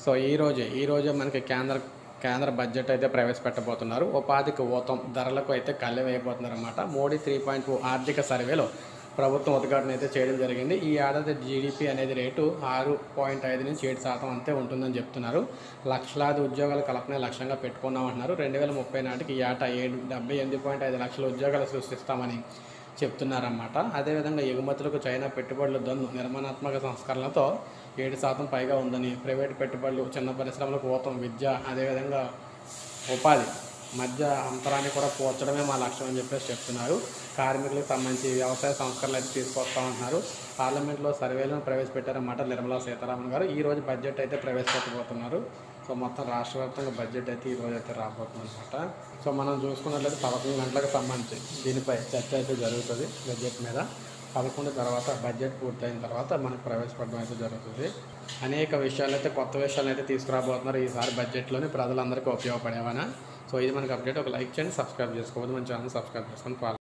So ఈరోజే మనకి కేంద్ర బడ్జెట్ అయితే ప్రవేశపెట్టబోతున్నారు. ఉపాధికి ఊతం, ధరలకు అయితే కళ్ళెం వేయబోతున్నారన్నమాట. మోడీ 3.0 ఆర్థిక సర్వేలో ప్రభుత్వం ఉద్ఘాటన అయితే చేయడం జరిగింది. ఈ ఏడాది జీడీపీ అనేది రేటు 6.5 నుంచి 7% అంతే ఉంటుందని చెప్తున్నారు. లక్షలాది ఉద్యోగాల కల్పనే లక్ష్యంగా పెట్టుకున్నామంటున్నారు. 2030 నాటికి ఈ ఏటా 78.5 లక్షల ఉద్యోగాలు సృష్టిస్తామని చెప్తున్నారన్నమాట. అదేవిధంగా ఎగుమతులకు చైనా పెట్టుబడుల దన్ను, నిర్మాణాత్మక సంస్కరణలతో 7% పైగా ఉందని, ప్రైవేటు పెట్టుబడులు, చిన్న పరిశ్రమలకు ఊతం, విద్య, అదేవిధంగా ఉపాధి మధ్య అంతరాన్ని కూడా పూడ్చడమే మా లక్ష్యం అని చెప్పేసి చెప్తున్నారు. కార్మికులకు సంబంధించి వ్యవసాయ సంస్కరణలు అయితే తీసుకొస్తామంటున్నారు. పార్లమెంట్లో సర్వేలను ప్రవేశపెట్టారన్నమాట నిర్మలా సీతారామన్ గారు. ఈరోజు బడ్జెట్ అయితే ప్రవేశపెట్టబోతున్నారు. సో మొత్తం రాష్ట్ర వ్యాప్తంగా బడ్జెట్ అయితే ఈరోజు అయితే రాబోతుంది అనమాట. సో మనం చూసుకున్నట్లయితే 11 గంటలకు సంబంధించి దీనిపై చర్చ అయితే జరుగుతుంది. బడ్జెట్ మీద 11 తర్వాత బడ్జెట్ పూర్తయిన తర్వాత మనకు ప్రవేశపెట్టడం అయితే జరుగుతుంది. అనేక విషయాలు అయితే కొత్త విషయాలు అయితే తీసుకురాబోతున్నారు ఈసారి బడ్జెట్లోని, ప్రజలందరికీ ఉపయోగపడేవనా. సో ఇది మనకు అప్డేట్. ఒక లైక్ చేయండి, సబ్స్క్రైబ్ చేసుకోవద్దు, మన ఛానల్ సబ్స్క్రైబ్ చేసుకొని ఫాలో